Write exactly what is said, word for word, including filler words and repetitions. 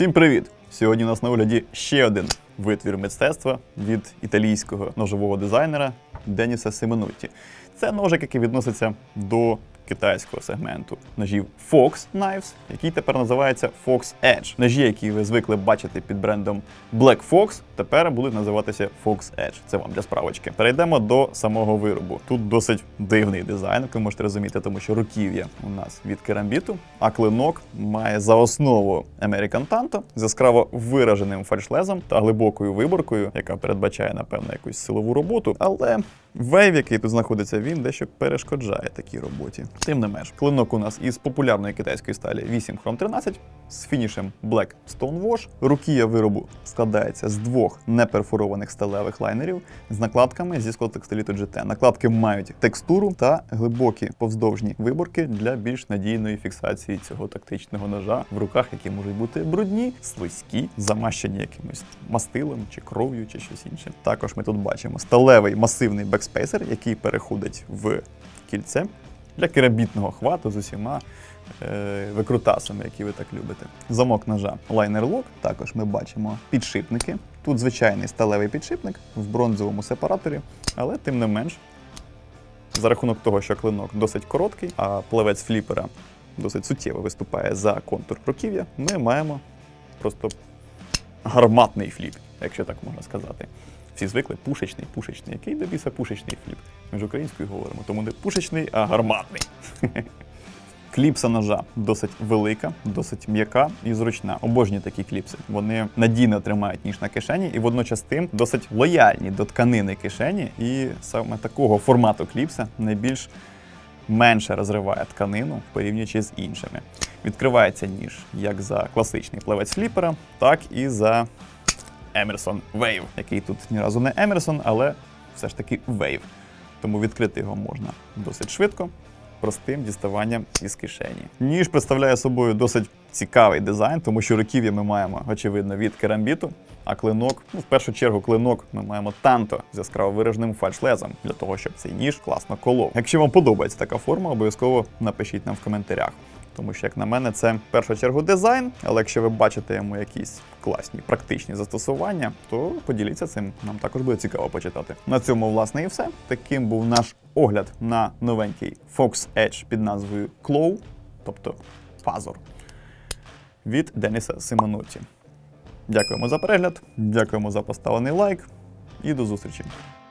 Всім привіт! Сьогодні у нас на огляді ще один витвір мистецтва від італійського ножового дизайнера Деніса Сименотті. Це ножик, який відноситься до китайського сегменту ножів Fox Knives, який тепер називається Fox Edge. Ножі, які ви звикли бачити під брендом Black Fox, тепер будуть називатися Fox Edge. Це вам для справочки. Перейдемо до самого виробу. Тут досить дивний дизайн, як ви можете розуміти, тому що руків'я у нас від керамбіту, а клинок має за основу American Tanto з яскраво вираженим фальшлезом та глибокою виборкою, яка передбачає, напевно, якусь силову роботу. Але вейв, який тут знаходиться, він дещо перешкоджає такій роботі. Тим не менш, клинок у нас із популярної китайської сталі вісім хром тринадцять з фінішем Black Stonewash. Руків'я виробу складається з двох неперфорованих сталевих лайнерів з накладками зі склотекстиліту джі те. Накладки мають текстуру та глибокі повздовжні виборки для більш надійної фіксації цього тактичного ножа в руках, які можуть бути брудні, слизькі, замащені якимось мастилом чи кров'ю чи щось інше. Також ми тут бачимо сталевий масивний бекспейсер, який переходить в кільце для керамбітного хвату з усіма е, викрутасами, які ви так любите. Замок ножа лайнер-лок. Також ми бачимо підшипники. Тут звичайний сталевий підшипник в бронзовому сепараторі, але тим не менш, за рахунок того, що клинок досить короткий, а плавець фліпера досить суттєво виступає за контур руків'я, ми маємо просто гарматний фліп, якщо так можна сказати. Всі звикли пушечний, пушечний. Який до біса пушечний фліп? Ми ж українською говоримо, тому не пушечний, а гарматний. Кліпса ножа досить велика, досить м'яка і зручна. Обожнюю такі кліпси. Вони надійно тримають ніж на кишені і водночас тим досить лояльні до тканини кишені. І саме такого формату кліпса найбільш менше розриває тканину, порівнюючи з іншими. Відкривається ніж як за класичний плавець фліпера, так і за Emerson Wave, який тут ні разу не Emerson, але все ж таки Wave. Тому відкрити його можна досить швидко, простим діставанням із кишені. Ніж представляє собою досить цікавий дизайн, тому що руків'я ми маємо, очевидно, від керамбіту, а клинок, ну, в першу чергу клинок ми маємо танто з яскраво вираженим фальшлезом, для того, щоб цей ніж класно колов. Якщо вам подобається така форма, обов'язково напишіть нам в коментарях. Тому що, як на мене, це в першу чергу дизайн, але якщо ви бачите йому якісь класні, практичні застосування, то поділіться цим, нам також буде цікаво почитати. На цьому, власне, і все. Таким був наш огляд на новенький Fox Edge під назвою Claw, тобто пазур, від Деніса Сименотті. Дякуємо за перегляд, дякуємо за поставлений лайк і до зустрічі!